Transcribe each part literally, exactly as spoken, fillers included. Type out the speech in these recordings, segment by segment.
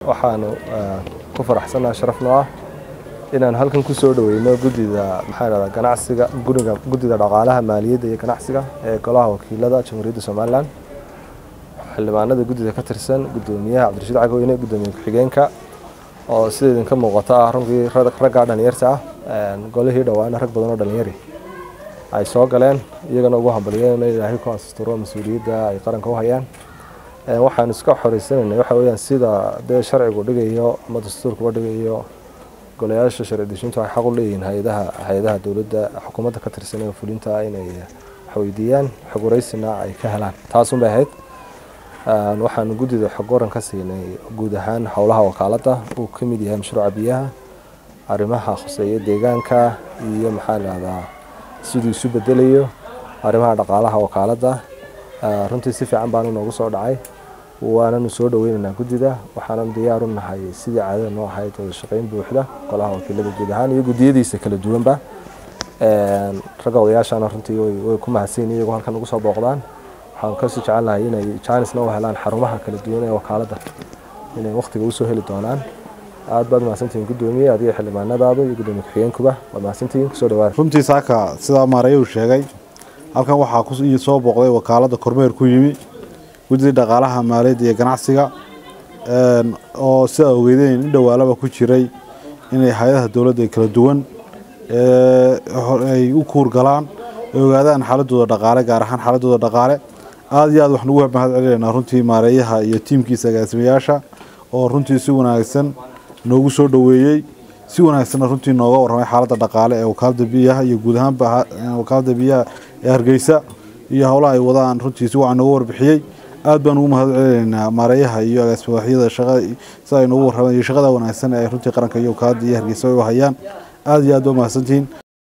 waxaanu ku faraxsanahay sharafna ah inaan halkan ku soo dhaweyno gudida maxaa la ganacsiga guriga gudida dhaqaalaha maaliyadda iyo ganacsiga ee golaha wakiilada Jamhuuriyadda Soomaaliland xildhibaanada gudida ka tirsan gudoomiyaha Cabdirashiid Cagooyne gudoomiye ku-xigeenka oo sidoo ka muuqata runtii ragga dhalinyarta ah golihii dhawaana rag badan oo dhalinyari ay soo galeen iyagana ugu hambalyeeyeen Ilaahay ku asturo mas'uuliyadda ay qaranka u hayaan waxaan iska xoreysanay waxa weeyaan sida de sharcigu dhigayo ama dastuurku dhigayo golayaasha sharci dejinta ay xaq u leeyihiin hay'adaha hay'adaha dawladda xukuumadda ka tirsan ee fulinta inay xawidiyaan xoguraysina ay ka helaan taas u baahayd waxaan gudida xog waran ka siinay guud ahaan howlaha wakaaladda uu ka mid yahay mashruuca biyaha arrimaha khuseeya deegaanka iyo maxaa la yiraahdaa sidii isu bedelayo arrimaha dhaqaalaha wakaaladda runtii si fiican baan noogu soo dhacay waana soo dhaweynaynaa gudida waxaan diyaar u nahay sidii caadada noo ahayd oo shaqeyn buuxda golaha wakiilada guud ahaan iyo gudiyadiisa kala duwanba een ragga odayaashana runtii way ku mahadsan yihiin iyagoo halkan ugu soo booqdaan waxaan ka sii jecelahay inay chance noo helaan xarumaha kala duwan ee wakaaladda inay waqtiga u soo heli doonaan aad baad mahadsantihiin gudoomiye adiga xildhibaanadaada iyo gudoomiye ku-xigeenkuba waa mahadsantihiin soo dhawaad runtii saaka sida maareeyo uu sheegay halkan waxaa ku soo booqday wakaaladda kormeer ku yimi gudida dhaqaalaha maaliyadda iyo ganacsiga een oo sida ogeydeen in dhawaalaba ku jiray inay hay'adaha dawladda kala duwan ee ay u kuur galaan ogaadaan xaaladooda dhaqaale gaar ahaan xaaladooda dhaqaale aad iyo aad wax nagu mahad celinayna runtii maareeyaha iyo tiimkiisa agaasimayaasha oo runtii si wanaagsan noogu soo dhaweeyay si wanaagsan runtii nooga warramay xaaladda dhaqaale ee wakaaladda biyaha iyo guud ahaan wakaaladda biyaha ee Hargeysa iyo hawlaha ay wadaan runtii si wacan nooga warbixiyay aad baan ugu mahad celinaynaa maareeyaha iyo agaasimayaasha shaqada sida ay noogu warramay shaqada wanaagsan ee runtii qaranka iyo wakaaladda iyo Hargeysa ay u hayaan aad iyo aad u mahadsantiin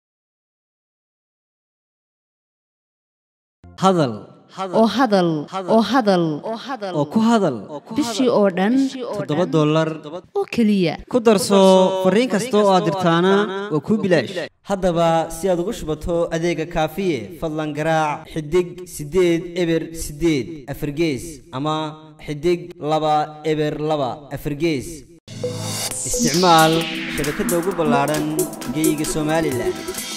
hadal oo hadal oo hadal oo ku hadal bishii oo dhan toddoba dollar oo kaliya ku darso fariin kasta oo aad dirtaana waa ku bilaash haddaba si aad ugu shubato adeega kaafiye fadlan garaac xidig sideed eber sideed afargees ama xidig laba eber laba afargees isticmaal shabakadda ugu ballaaran geyga Soomaaliland.